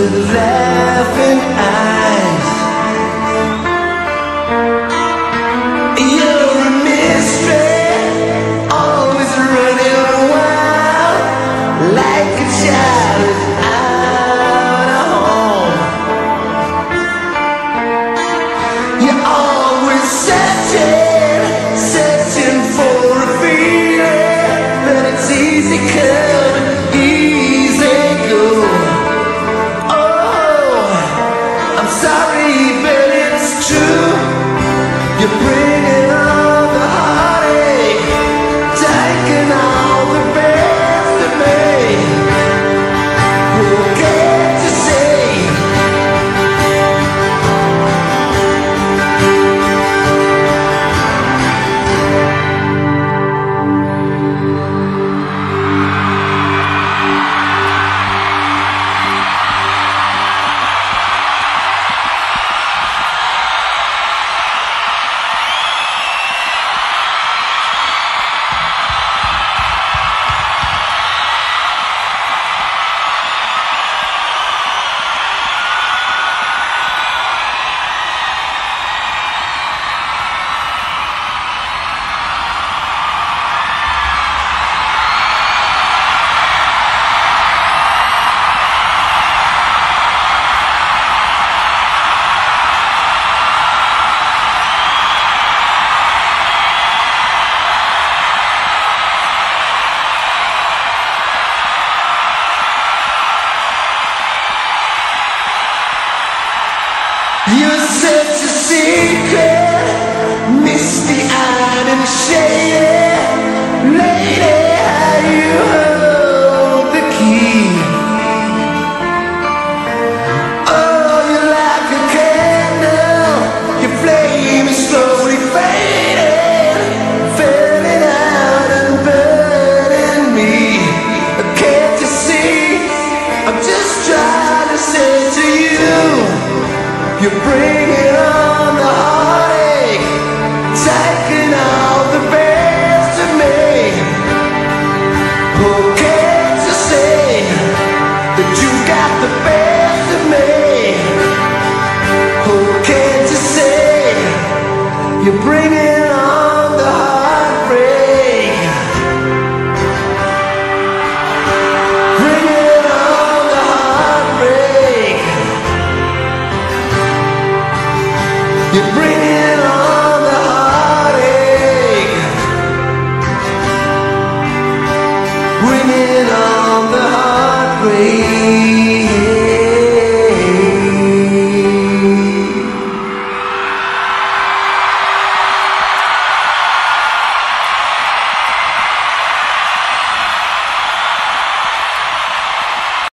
with laughing eyes. You're a mystery, always running wild, like a child without a home. You're always searching for a feeling, but it's easy come, easy go. Oh, I'm sorry, but it's true. You're bringing on the heartache, taking all the best of me. What can't you say? You're such a secret, misty-eyed and shady. Lady, how you hold the key. Oh, you're like a candle, your flame is slowly fading, fading out and burning me. Can't you see? I'm just trying to say to you, you're bringing on the heartache, taking all the best of me. Oh, can't you say that you got the best of me? Oh, can't you say you're bringing on the heartbreak? Bringing on the heartbreak. You're bringing on the heartache, bringing on the heartbreak.